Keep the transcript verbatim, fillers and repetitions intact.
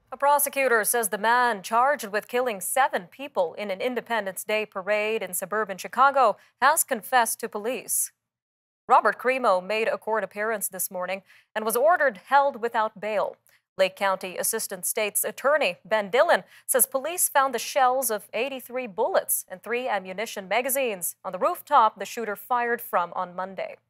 A prosecutor says the man charged with killing seven people in an Independence Day parade in suburban Chicago has confessed to police. Robert Cremo made a court appearance this morning and was ordered held without bail. Lake County Assistant State's Attorney Ben Dillon says police found the shells of eighty-three bullets and three ammunition magazines on the rooftop the shooter fired from on Monday.